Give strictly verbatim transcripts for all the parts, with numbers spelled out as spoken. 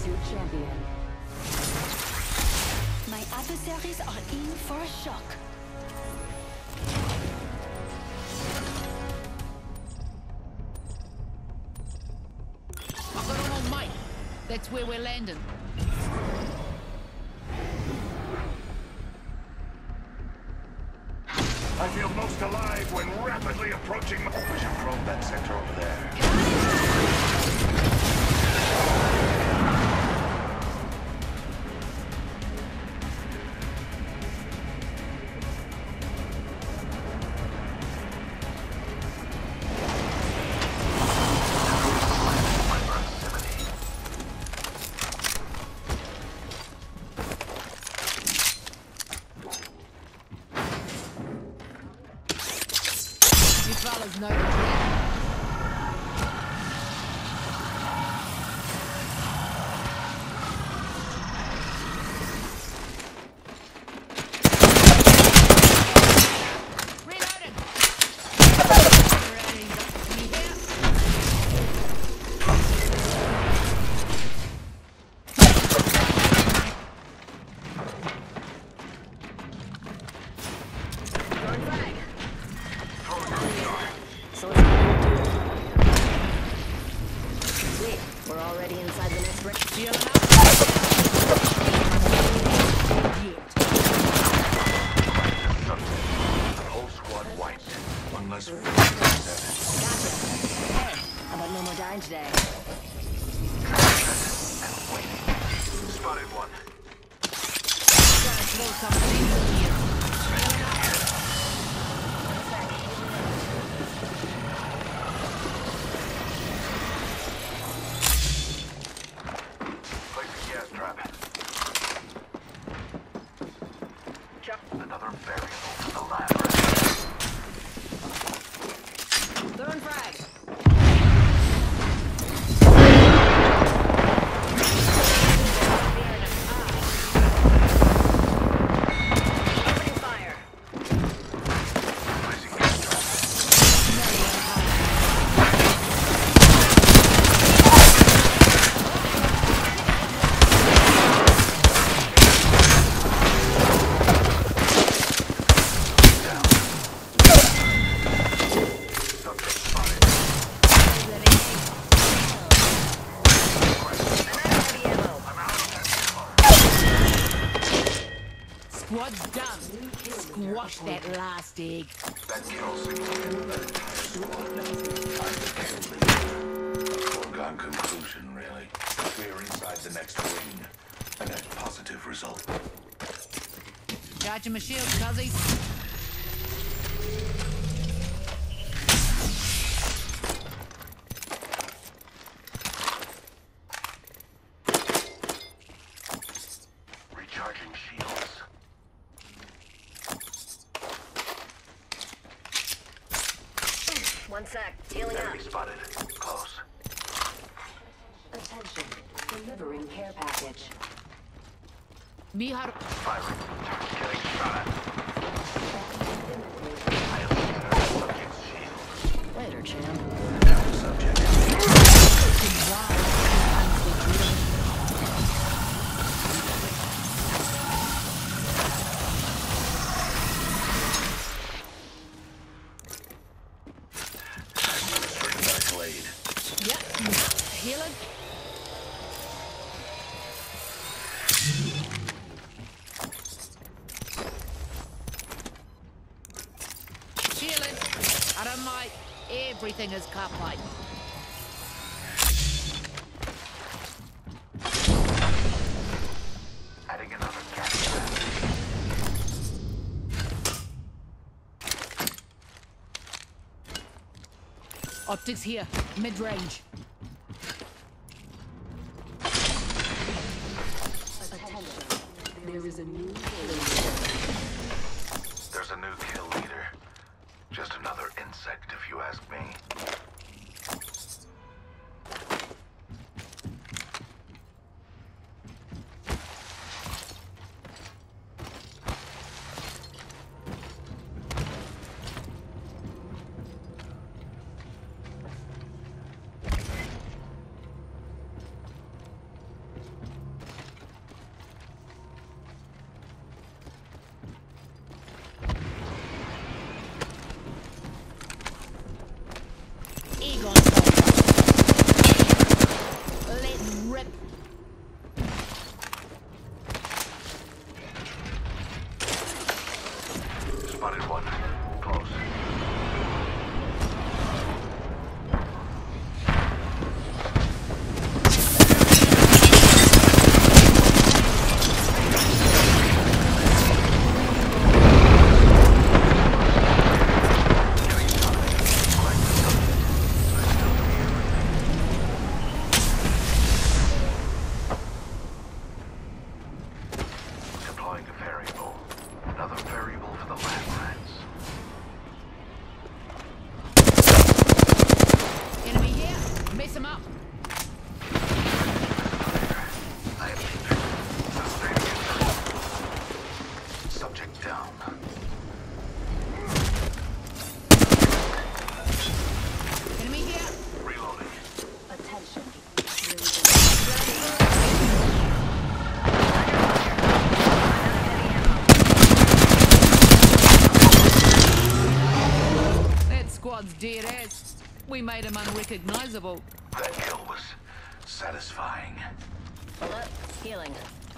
your champion. My adversaries are in for a shock. I've got them on mic. That's where we're landing. I feel most alive when rapidly approaching my... We should probe that sector over there. Fellas know the drill. We're already inside the next ring. Feeling up? Whole squad wiped. One less seven. Gotcha. Hey, how about no more dying today? And waiting. Spotted one. Gotta throw something in here. Another variable to the lab. Throwing frag. Opening fire. Placing gas trap. Squad's done. Squash that last egg. That kill significant that entire squad. I'm the kill leader. A foregone conclusion, really. We're inside the next ring. A net positive result. Charging my shield, cuzzies. Recharging shields. One sec. Healing up. Enemy spotted. Close. Attention. Delivering care package. Mihar. Firing. Getting shot at. I have subject's shield. Later, champ. Down subject. Administering medical aid. Yep. Healing. Healing. I don't mind. Everything is cuplight. Adding another gas trap. Optics here. Mid-range. Attention. There is a new There's a new kill leader. Just another insect, if you ask me. we made him unrecognizable. That kill was satisfying. Hold up. Healing.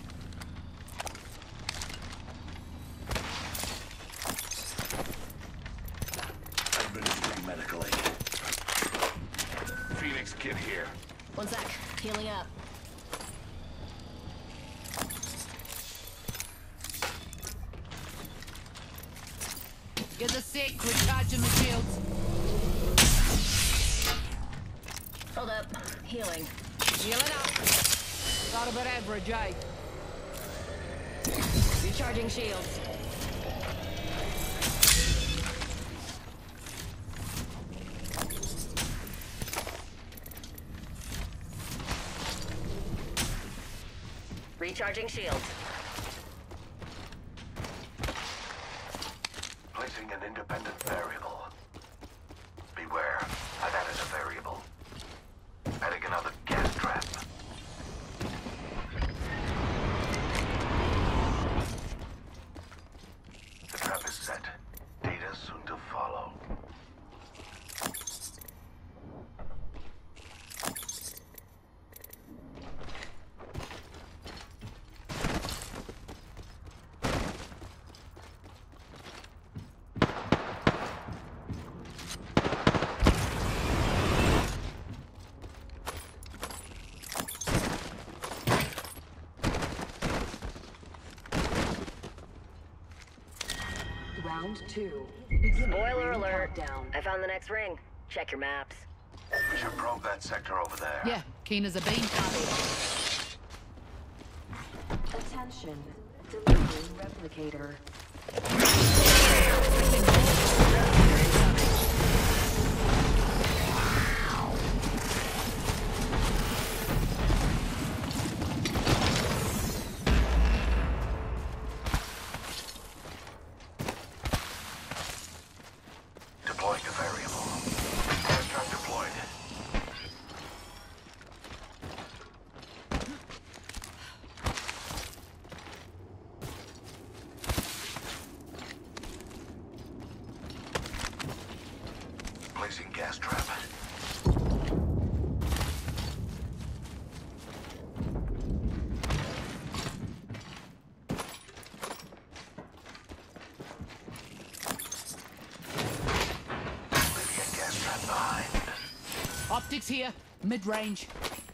Administering medical aid. Phoenix kit here. One sec. Healing up. Get the sick, recharging the shields. Hold up. Healing. Healing up. Got a bit average, eh? Recharging shields. Recharging shields. Placing an independent variable. Beware, that is a variable. Adding another gas trap. The trap is set. Data soon to follow. Round two. Spoiler alert. I found the next ring. Check your maps. We should probe that sector over there. Yeah, keen as a bean. Attention. Delivering replicator. Deploying a variable. Gas trap deployed. Placing gas trap. Leaving a gas trap behind. Optics here, mid-range.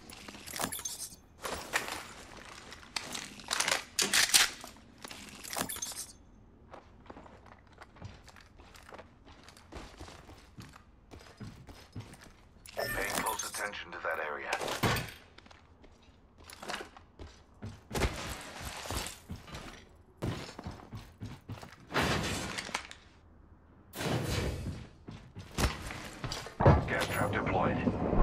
Paying close attention to that area. Gas trap deployed.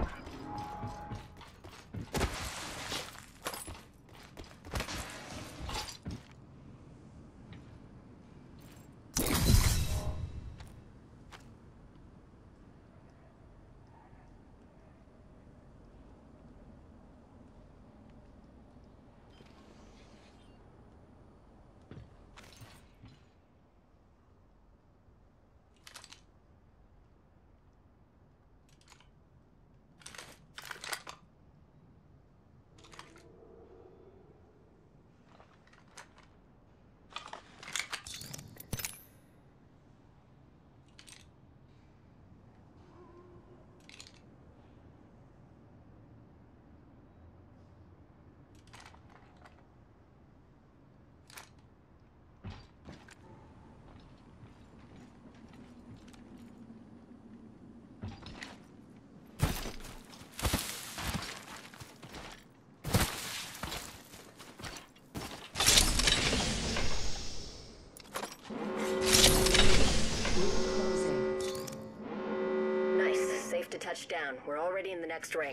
Nice. Safe to touch down. We're already in the next ring.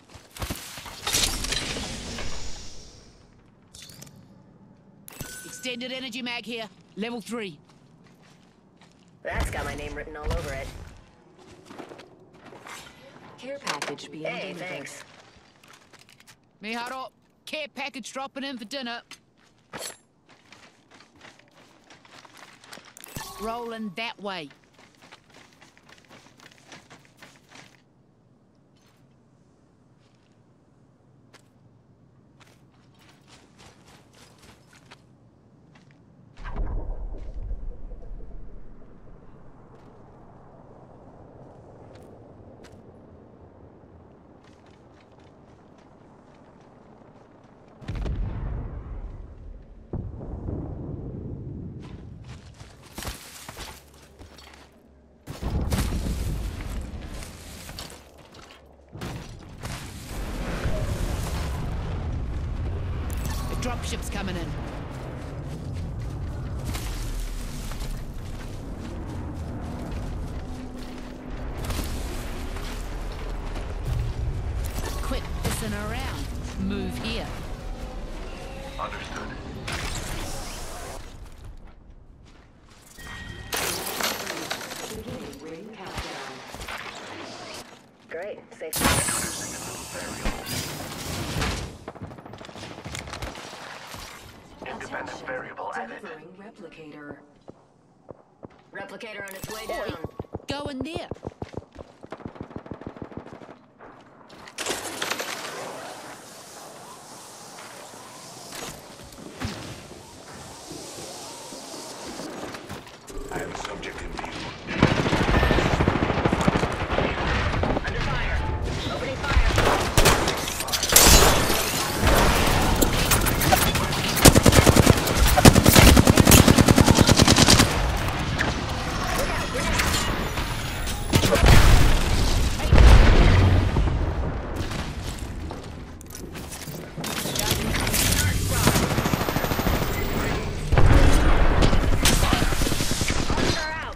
Extended energy mag here, level three. That's got my name written all over it. Care package being Hey, delivered. thanks. Miharo, care package dropping in for dinner. Rolling that way. Dropship's coming in. Quit pissing around. Move here. Understood. Beginning ring countdown. Great. Safe. Introducing a little variable. Independent Attention. variable added. Delivering replicator. Replicator on its way down. Go in there. I have a subject in view. Under fire. Opening fire. Officer out.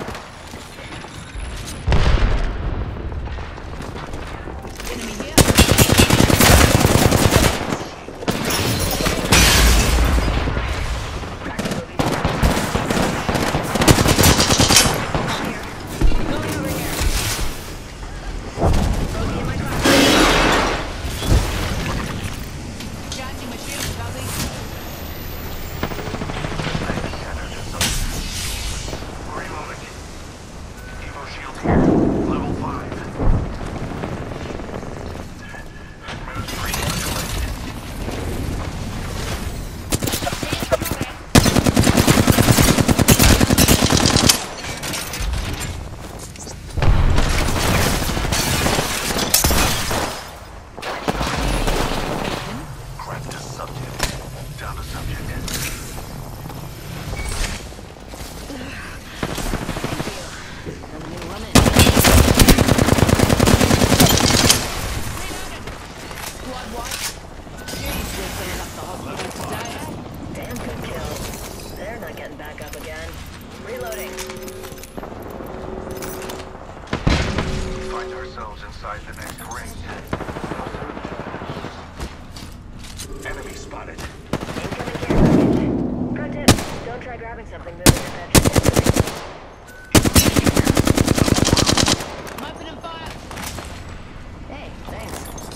Enemy here. Going over here. Bogey in my car. Charging my shield, Buzzy. Reloading. Evo shield here. Level five. Moves free to collect. Cracked a subject. Down to subject. Enemy woman. Squad white. Jeez, we're filling up the hospital today, eh? Damn good kill. They're not getting back up again. Reloading. Find ourselves inside the next ring. Enemy spotted. Incoming care package. Pro tip, don't try grabbing something moving in that trajectory. I'm opening fire. Hey, thanks.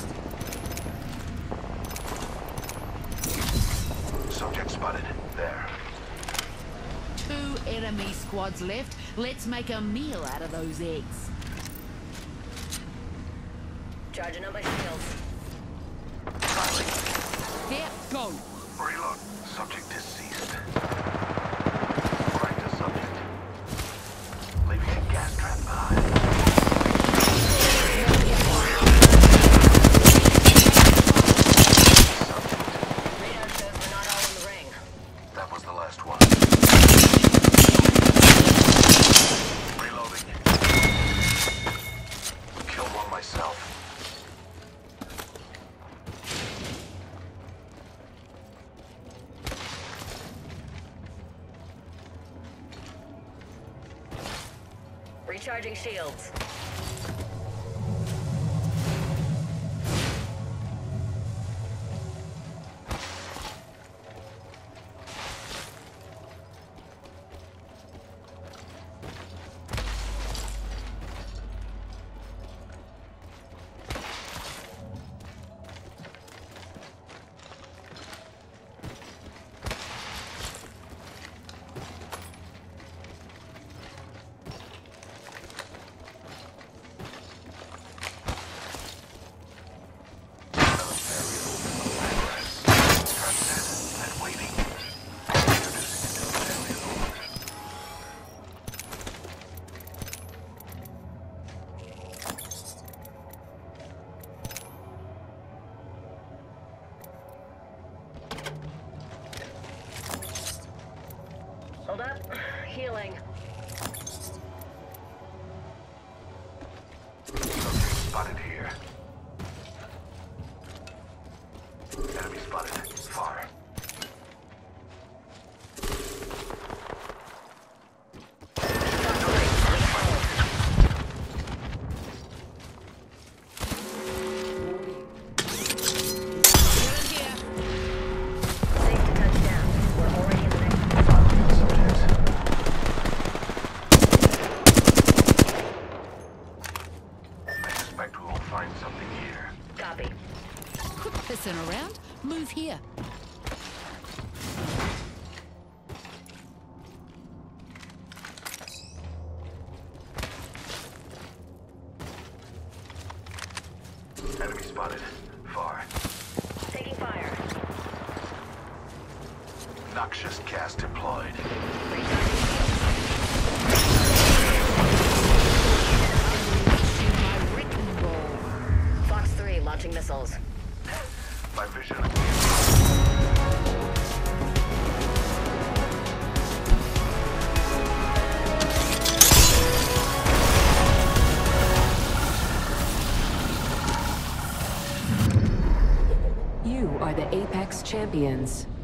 Subject spotted. There. Two enemy squads left. Let's make a meal out of those eggs. Charging up my shields. Charlie. There, go. Reload. Subject deceased. Cracked a subject. Leaving a gas trap behind. Radar shows we're not all in the ring. That was the last one. Reloading. Killed one myself. Recharging shields. And waiting. Introducing a new variable. Hold up. Healing. Subject spotted here. Enemy spotted. Far. Copy. Quit pissing around. Move here. Enemy spotted. Far. Taking fire. Noxious gas deployed. Unleashing my wrecking ball. Fox three launching missiles. My vision. You are the Apex Champions.